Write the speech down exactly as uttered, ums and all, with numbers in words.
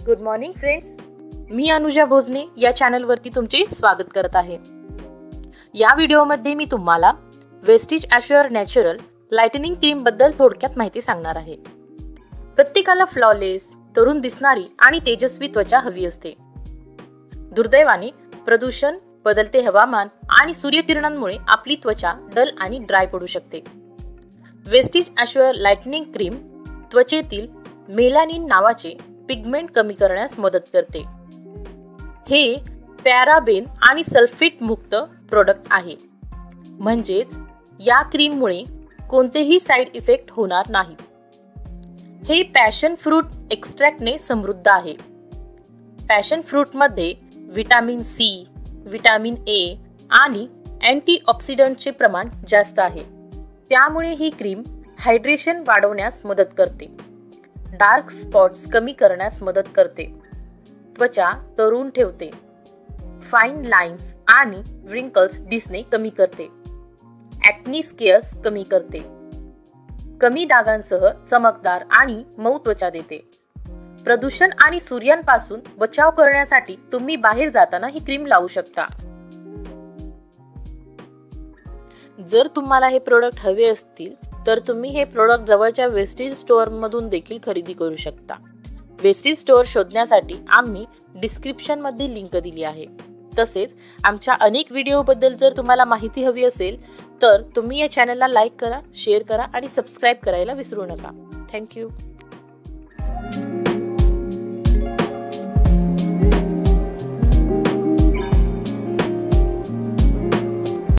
Good morning friends, मी अनुजा भोजने या चॅनलवरती तुमचे स्वागत करत आहे। या व्हिडिओमध्ये मी तुम्हाला Vestige assure natural lightening cream बद्दल थोडक्यात माहिती सांगणार आहे। प्रत्येकाला फ्लॉलेस, तरुण दिसणारी आणि तेजस्वी त्वचा हवी असते। दुर्दैवाने प्रदूषण, बदलते हवामान आणि सूर्यकिरणांमुळे आपली त्वचा डल आणि ड्राय पडू शकते। वेस्टीज ॲश्युअर लाइटनिंग क्रीम त्वचेतील मेलानिन नावाचे पिगमेंट कमी करण्यास मदत करते। हे पॅराबेन आणि सल्फेट मुक्त प्रोडक्ट आहे, म्हणजेच या क्रीममुळे कोणतेही साइड इफेक्ट होणार नाहीत। हे पॅशन फ्रूट एक्स्ट्रॅक्टने समृद्ध आहे। पॅशन फ्रूटमध्ये विटामिन सी, विटामिन ए आणि अँटीऑक्सिडंटचे प्रमाण जास्त आहे। त्यामुळे ही क्रीम हायड्रेशन वाढवण्यास मदत करते, डार्क स्पॉट्स कमी करण्यास मदत करते, त्वचा तरुण ठेवते, फाईन लाईन्स आणि व्रिंकल्स दिसणे कमी करते, ॲक्नी स्केअर्स कमी करते, कमी डागांसह चमकदार आणि मऊ त्वचा देते। प्रदूषण आणि सूर्यापासून बचाव करण्यासाठी तुम्ही बाहेर जाताना ही क्रीम लावू शकता। जर तुम्हाला हे प्रोडक्ट हवे असतील तर तुम्ही हे प्रोडक्ट जवळच्या वेस्टीज स्टोअर मधून देखील खरेदी करू शकता। वेस्टीज स्टोअर शोधण्यासाठी आम्ही डिस्क्रिप्शन मध्ये लिंक दिली आहे। तसेच आमच्या अनेक व्हिडिओ बद्दल जर तुम्हाला माहिती हवी असेल तर तुम्ही या चॅनलला लाईक करा, शेअर करा आणि सबस्क्राइब करायला विसरू नका। थँक्यू।